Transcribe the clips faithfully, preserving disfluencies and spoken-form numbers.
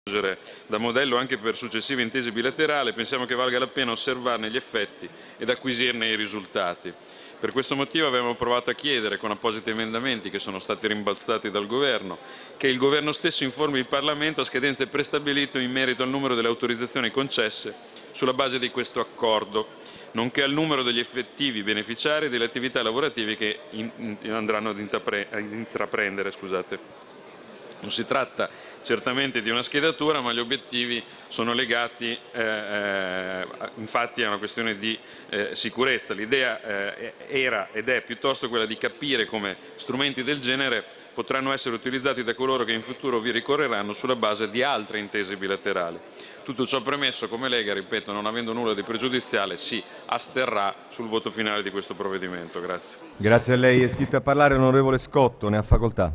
da modello anche per successive intese bilaterali, pensiamo che valga la pena osservarne gli effetti ed acquisirne i risultati. Per questo motivo abbiamo provato a chiedere, con appositi emendamenti che sono stati rimbalzati dal Governo, che il Governo stesso informi il Parlamento a scadenze prestabilite in merito al numero delle autorizzazioni concesse sulla base di questo accordo, nonché al numero degli effettivi beneficiari delle attività lavorative che in, in, andranno ad intraprendere. Scusate. Non si tratta certamente di una schedatura, ma gli obiettivi sono legati eh, infatti a una questione di eh, sicurezza. L'idea eh, era ed è piuttosto quella di capire come strumenti del genere potranno essere utilizzati da coloro che in futuro vi ricorreranno sulla base di altre intese bilaterali. Tutto ciò premesso, come Lega, ripeto, non avendo nulla di pregiudiziale, si asterrà sul voto finale di questo provvedimento. Grazie. Grazie a lei. È iscritto a parlare l'onorevole Scotto, ne ha facoltà.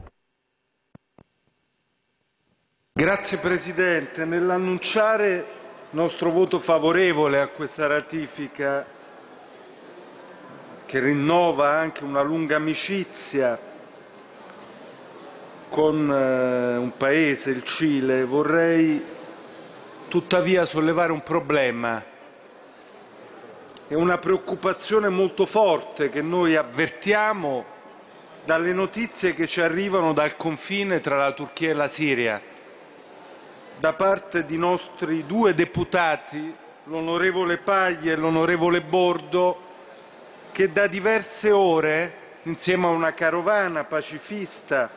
Grazie Presidente. Nell'annunciare il nostro voto favorevole a questa ratifica, che rinnova anche una lunga amicizia con eh, un paese, il Cile, vorrei tuttavia sollevare un problema e una preoccupazione molto forte che noi avvertiamo dalle notizie che ci arrivano dal confine tra la Turchia e la Siria, da parte di nostri due deputati, l'onorevole Paglia e l'onorevole Bordo, che da diverse ore, insieme a una carovana pacifista,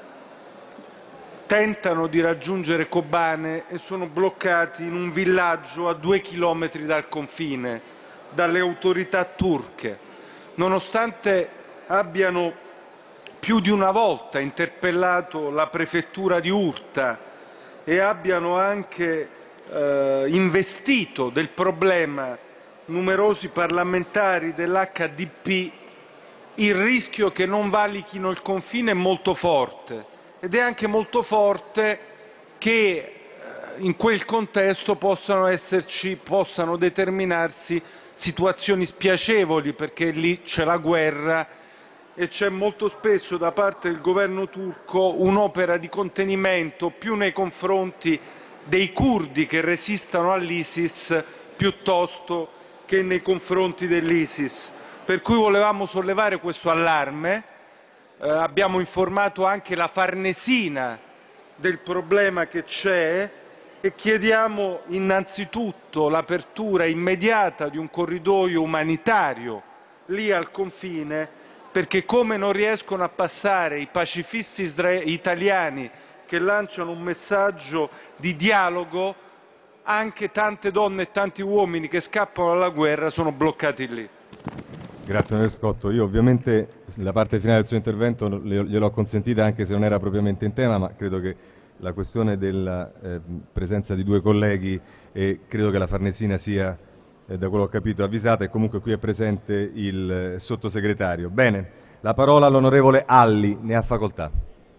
tentano di raggiungere Kobane e sono bloccati in un villaggio a due chilometri dal confine dalle autorità turche, nonostante abbiano più di una volta interpellato la prefettura di Urta e abbiano anche eh, investito del problema numerosi parlamentari dell'H D P, il rischio che non valichino il confine è molto forte ed è anche molto forte che eh, in quel contesto possano esserci, possano determinarsi situazioni spiacevoli, perché lì c'è la guerra e c'è molto spesso da parte del governo turco un'opera di contenimento più nei confronti dei curdi che resistono all'ISIS piuttosto che nei confronti dell'ISIS. Per cui volevamo sollevare questo allarme, eh, abbiamo informato anche la Farnesina del problema che c'è e chiediamo innanzitutto l'apertura immediata di un corridoio umanitario lì al confine, perché come non riescono a passare i pacifisti italiani che lanciano un messaggio di dialogo, anche tante donne e tanti uomini che scappano dalla guerra sono bloccati lì. Grazie onorevole Scotto. Io ovviamente la parte finale del suo intervento gliel'ho consentita anche se non era propriamente in tema, ma credo che la questione della eh, presenza di due colleghi e credo che la Farnesina sia, eh, da quello che ho capito, avvisata e comunque qui è presente il eh, sottosegretario. Bene, la parola all'onorevole Alli, ne ha facoltà.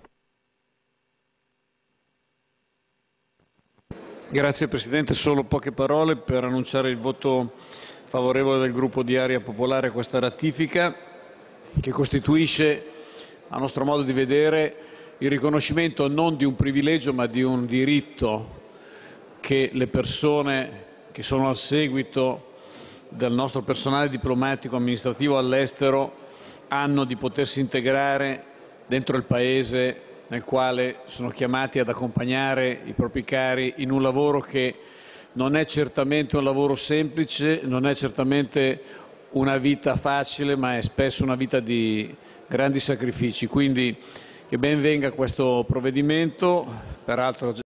Grazie Presidente, solo poche parole per annunciare il voto favorevole del gruppo di Area Popolare a questa ratifica, che costituisce, a nostro modo di vedere, il riconoscimento non di un privilegio ma di un diritto che le persone che sono al seguito del nostro personale diplomatico amministrativo all'estero hanno di potersi integrare dentro il Paese nel quale sono chiamati ad accompagnare i propri cari in un lavoro che non è certamente un lavoro semplice, non è certamente una vita facile, ma è spesso una vita di grandi sacrifici. Quindi che ben venga questo provvedimento, peraltro